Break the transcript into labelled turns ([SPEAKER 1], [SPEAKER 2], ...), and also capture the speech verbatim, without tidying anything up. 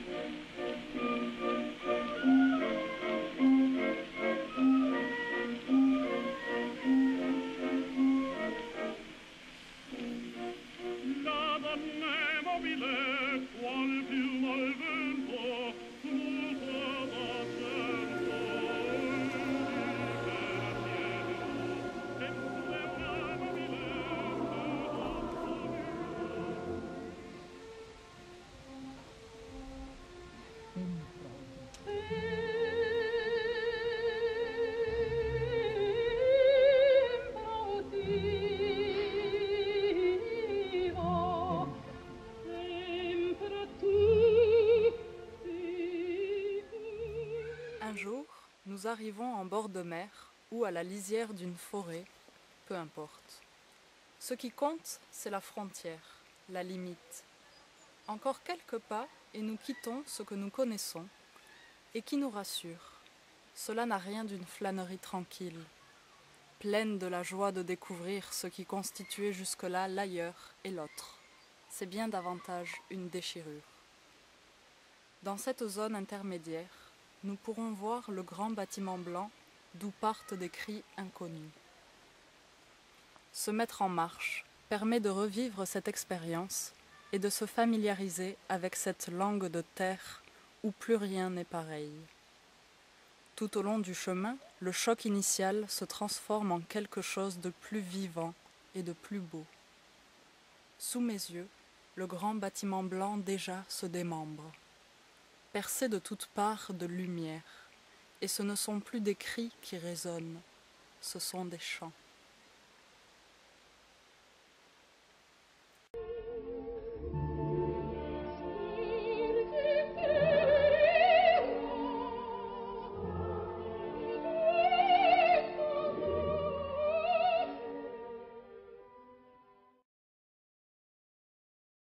[SPEAKER 1] Un jour, nous arrivons en bord de mer ou à la lisière d'une forêt, peu importe. Ce qui compte, c'est la frontière, la limite. Encore quelques pas et nous quittons ce que nous connaissons et qui nous rassure. Cela n'a rien d'une flânerie tranquille, pleine de la joie de découvrir ce qui constituait jusque-là l'ailleurs et l'autre. C'est bien davantage une déchirure. Dans cette zone intermédiaire, nous pourrons voir le grand bâtiment blanc d'où partent des cris inconnus. Se mettre en marche permet de revivre cette expérience et de se familiariser avec cette langue de terre où plus rien n'est pareil. Tout au long du chemin, le choc initial se transforme en quelque chose de plus vivant et de plus beau. Sous mes yeux, le grand bâtiment blanc déjà se démembre, percé de toutes parts de lumière, et ce ne sont plus des cris qui résonnent, ce sont des chants.